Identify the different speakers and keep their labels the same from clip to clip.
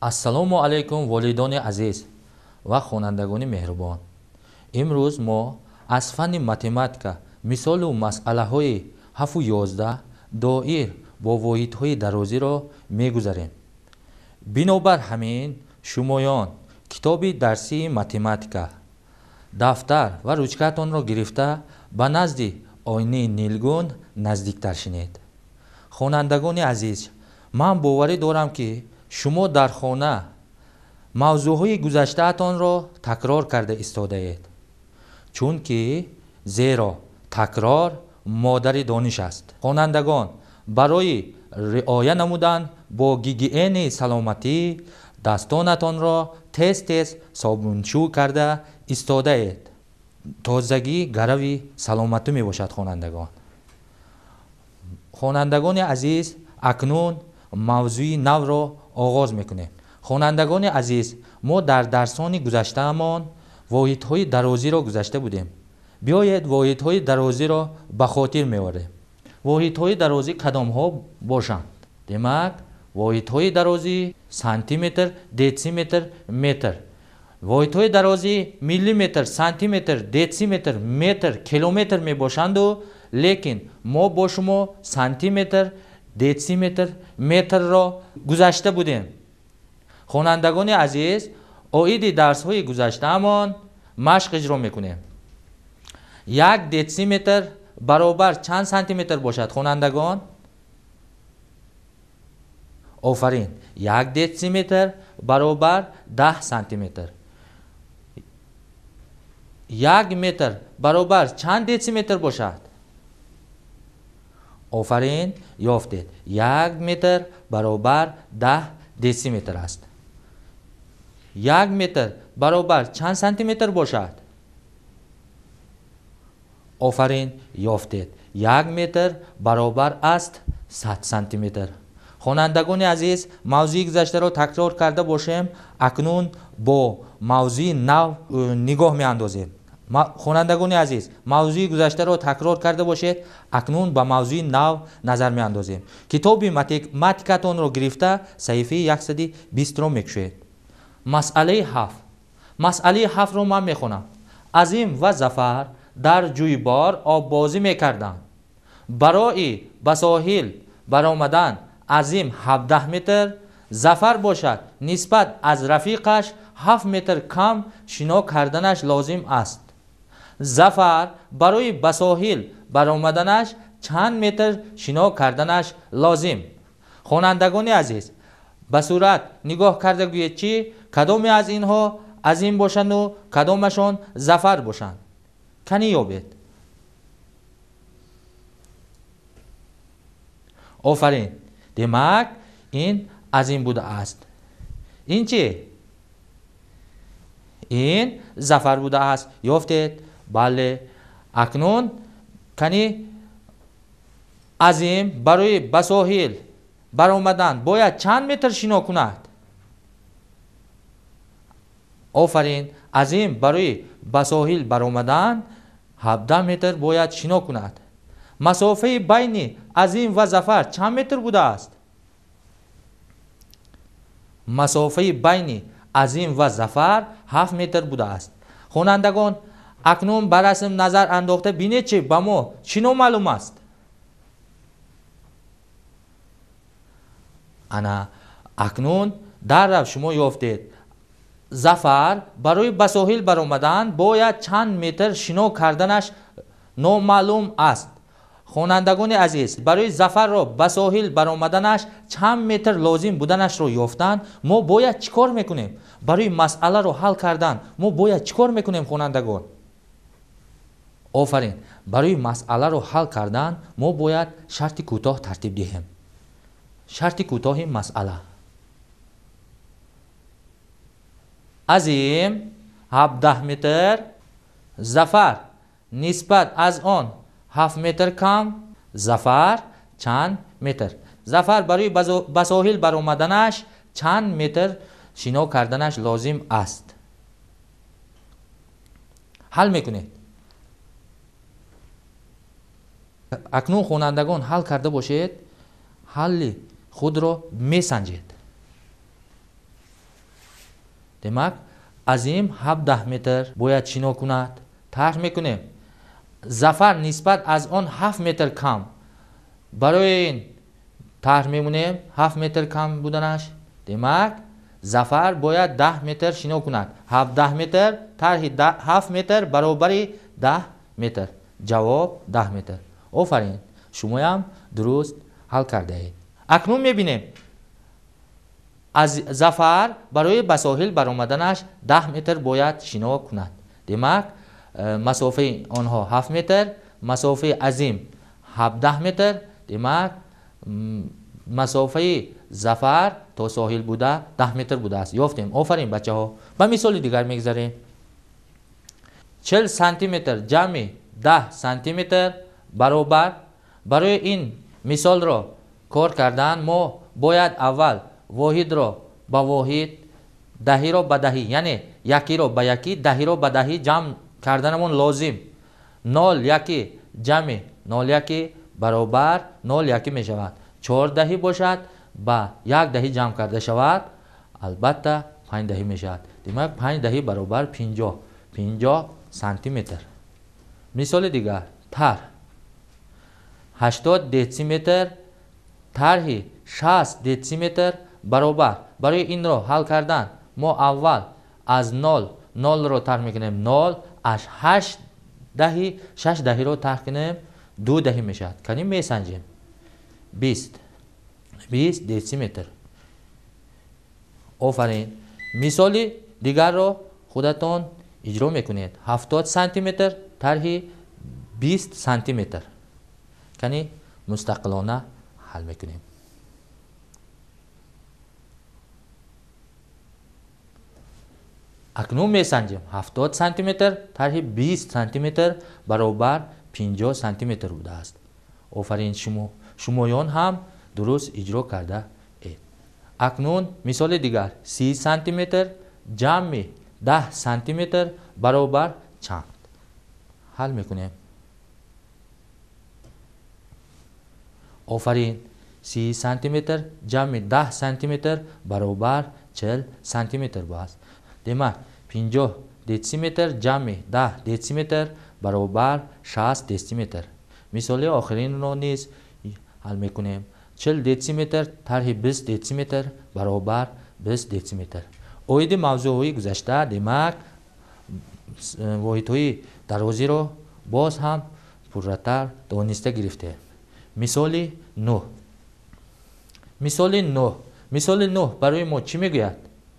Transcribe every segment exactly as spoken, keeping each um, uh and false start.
Speaker 1: ассалому алайкум волидони азиз ва хонандагони меҳрубон. имрӯз мо аз фанни математика мисолу масъалаҳои ҳафу ёздаҳ доир бо воҳидҳои дарозиро мегузарем. бинобар ҳамин шумоён китоби дарсии математика, дафтар ва ручкаатонро гирифта ба назди ойнаи нилгун наздиктар шинед. хонандагони азиз, ман боварӣ дорам ки шумо дар хона мавзӯъҳои гузаштаатонро такрор карда истодаед, чунки зеро такрор модари дониш аст. хонандагон, барои риоя намудан бо гигиени саломатӣ дастонатонро тез тез собунчӯ карда истодаед. тозагӣ гарави саломатӣ мебошад. хонандагон хонандагони азиз, акнун мавзӯи навро оғоз мекунем. хонандагони азиз, мо дар дарсони гузаштаамон воҳидҳои дарозиро гузашта будем. биёед воҳидҳои дарозиро ба хотир меорем. воҳидҳои дарозӣ кадомҳо бошанд? демак, воҳидҳои дарозӣ сантиметр, десиметр, метр. воҳидҳои дарозӣ миллиметр, сантиметр, десиметр, метр, километр мебошанду, лекин мо бо шумо сантиметр, десиметр, метрро гузашта будем. хонандагони азиз, оиди дарсҳои гузаштаамон машқ иҷро мекунем. як десиметр баробар чанд сантиметр бошад? хонандагон, офарин. як десиметр баробар даҳ сантиметр. як метр баробар чанд десиметр бошад? офарин, ёфтед. як метр баробар даҳ десиметр аст. як метр баробар чанд сантиметр бошад? офарин, ёфтед. як метр баробар аст сад сантиметр. хонандагони азиз, мавзӯи гузаштаро такрор карда бошем. акнун бо мавзӯи нав нигоҳ меандозем. хонандагони азиз, мавзӯи гузаштаро такрор карда бошед. акнун ба мавзӯи нав назар меандозем. китоби математикатонро гирифта саҳифаи яксади бистро мекушед. масъалаи ҳафт. масъалаи ҳафтро ман мехонам. азим ва зафар дар ҷӯйбор оббозӣ мекарданд. барои ба соҳил баромадан азим ҳабдаҳ метр, зафар бошад нисбат аз рафиқаш ҳафт метр кам шино карданаш лозим аст. зафар барои ба соҳил баромаданаш чанд метр шино карданаш лозим? хонандагони азиз, ба сурат нигоҳ карда гӯед чи кадоме аз инҳо азим бошанду кадомашон зафар бошанд. кани ёбед. офарин. демак ин азим будааст. ин чи? ин зафар будааст. ёфтед? бале. акнун кани азим барои ба соҳил баромадан бояд чанд метр шино кунад? офарин. азим барои ба соҳил баромадан ҳабдаҳ метр бояд шино кунад. масофаи байни азим ва зафар чанд метр будааст? масофаи байни азим ва зафар ҳафт метр будааст. хонандагон, акнун ба расм назар андохта бинед чи ба мо чӣ номаълум аст? ана акнун даррав шумо ёфтед. зафар барои ба соҳил баромадан бояд чанд метр шино карданаш номаълум аст. хонандагони азиз, барои зафарро ба соҳил баромаданаш чанд метр лозим буданашро ёфтан мо бояд чӣ кор мекунем? барои масъаларо ҳал кардан мо бояд чӣ кор мекунем? хонандагон, офарин. барои масъаларо ҳал кардан мо бояд шарти кӯтоҳ тартиб диҳем. шарти кӯтоҳи масъала. азим ҳабдаҳ метр, зафар нисбат аз он ҳафт метр кам, зафар чанд метр? зафар барои ба соҳил баромаданаш чанд метр шино карданаш лозим аст? ҳал мекунед. акнун хонандагон ҳал карда бошед, ҳалли худро месанҷед. دمک عظیم هفده متر باید شنا کند. طرح میکنیم ظفر نسبت از آن هفت متر کم. برای این طرح میمونیم هفت متر کم بودنش. دمک ظفر باید ده متر شنا کند. هفده متر طرح هفت متر برابر ده متر. جواب ده متر. آفرین، شما هم درست حل کرده اید. اکنون میبینیم از ظفر برای به ساحل برآمدنش ده متر باید شنا کند. دمک مسافه آنها هفت متر، مسافه عظیم هفده متر. دمک مسافه ظفر تا ساحل بوده ده متر بوده است. یافتیم. آفرین بچه ها. به مثال دیگر میگذاریم. چهل سانتی متر جمع ده سانتی متر برابر. برای این مثال را کار کردن ما باید اول واحد را با واحد، دهی را به دهی، یعنی یکی را به یکی، دهی را به دهی جمع کردنمون لازم. نال یکی جمع نال یکی برابر نال یکی می شود. چهار دهی باشد با یک دهی جمع کرده شود البته پنج دهی می شود. دیمک پنج دهی برابر پنجاه. پنجاه سانتی متر. مثال دیگر طرح هشتاد دسی متر طرح شصت دسی متر برابر. برای این را حل کردن ما اول از نال نال را طرح میکنیم. نال از هشت دهی شش دهی را طرح کنیم دو دهی میشد. کنیم میسنجیم. بیست بیست دسی متر. آفرین. مثال دیگر را خودتان اجرا میکنید. هفتاد سانتی متر طرح بیست سانتی متر. کنی مستقلانه حل میکنیم. اکنون میسنجیم. هفتاد سانتی متر طرح بیست سانتی متر برابر پنجاه سانتی متر بوده است. آفرین، شما شمایان هم درست اجرا کرده اید. اکنون مثال دیگر سی سانتی متر جمع ده سانتی متر برابر چند. حل میکنیم. آفرین. سی سانتی متر جمع ده سانتی متر برابر چهل سانتی متر است. دمک پنجاه دسی متر جمع ده دسی متر برابر شصت دسی متر. مثال آخرین را نیز حل میکنیم. چهل دسی متر طرح بیست دسی متر برابر بیست دسی متر. اوید موضوع های گذشته دمک واحد های درازی را باز هم پرتر دانسته گرفته. مثال نه. مثال نه. مثال نه برای ما چی میگوید؟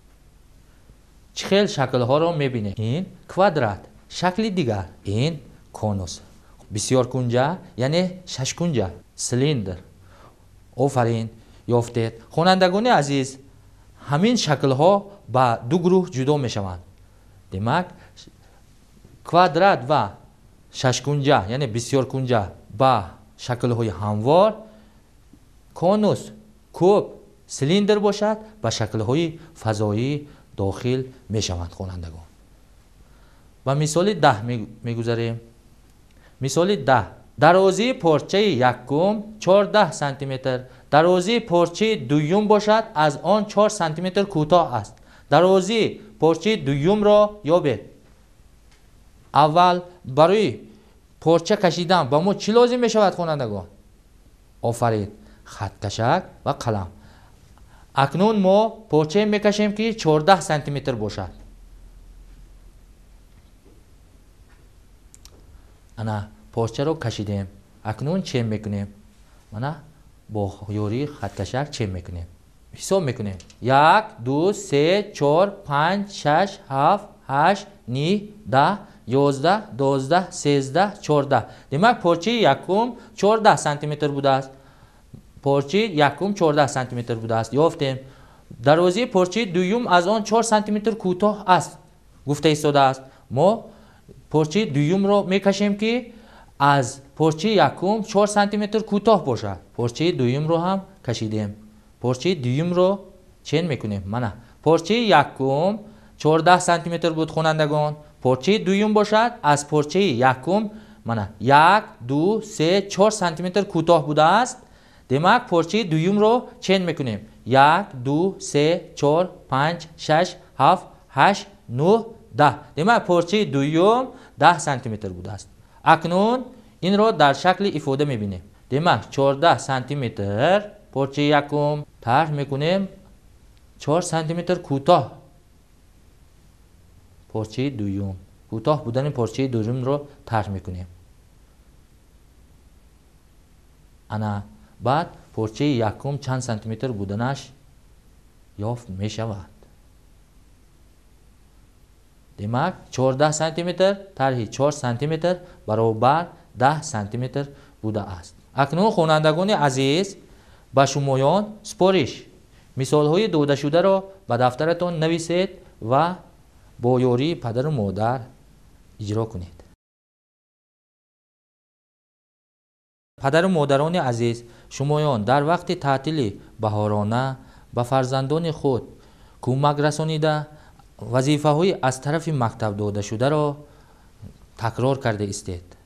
Speaker 1: چه شکل ها را میبینیم؟ این کوادرات. شکل دیگر این کونوس. بسیار کنجه یعنی شش کنجه. سیلیندر. آفرین، یافتید. خوانندگان عزیز، همین شکل ها با دو گروه جدا می شوند. دمک کوادرات و شش کنجه یعنی بسیار کنجه با شکل های هموار، کونوس کوب سیلیندر باشد با شکل های فضایی داخل می شوند. خوانندگان و مثال ده می گذاریم. مثال ده. درازی پارچه یکم چهارده سانتی متر. درازی پارچه دوم باشد از آن چهار سانتی متر کوتاه است. درازی پارچه دوم را یابید. اول برای پارچه کشیدن با ما چی لازم می شود خوانندگان؟ آفرین، خط کشک و قلم. اکنون ما پارچه می کشیم که چهارده سانتی متر باشد. انا پارچه رو کشیدیم. اکنون چه میکنیم؟ انا با یاری خط کشک چه میکنیم؟ حساب میکنیم. یک، دو، سه، چهار، پنج، شش، هفت، هشت، نه، ده، یازده، دوازده، سیزده، چهارده. دمک پارچه یکم چهارده سانتی متر بوده است. پارچه یکم چهارده سانتی متر بوده است. یافتیم. درازی پارچه دوم از آن چهار سانتی متر کوتاه است. گفته ایستاده است. ما پارچه دوم رو میکشیم که از پارچه یکم چهار سانتی متر کوتاه باشد. پارچه دوم رو هم کشیدیم. پارچه دوم رو چین میکنیم. منه پارچه یکم چهارده سانتی متر بود خوانندگان. پارچه دوم باشد از پارچه یکم منه یک، دو، سه، چهار سانتی متر کوتاه بوده است. دمک پارچه دوم رو چین میکنیم. یک، دو، سه، چهار، پنج، شش، هفت، هشت نه ده. демак порчаи дуюм ده сантиметр будааст. акнун инро дар шакли ифода мебинем. демак чордаҳ сантиметр порчаи якум тарҳ мекунем. чор сантиметр кӯтоҳ порчаи дуюм. кӯтоҳ будани порчаи дуюмро тарҳ мекунем. ана баъд порчаи якум чанд сантиметр буданаш ёфт мешавад. демак чордаҳ сантиметр тарҳи чор сантиметр баробар даҳ сантиметр будааст. акнун хонандагони азиз ба шумоён супориш мисолҳои додашударо ба дафтаратон нависед ва бо ёрии падару модар иҷро кунед. падару модарони азиз, шумоён дар вақти таътили баҳорона ба фарзандони худ кӯмак расонида вазифаҳои аз тарафи мактаб додашударо такрор карда истед.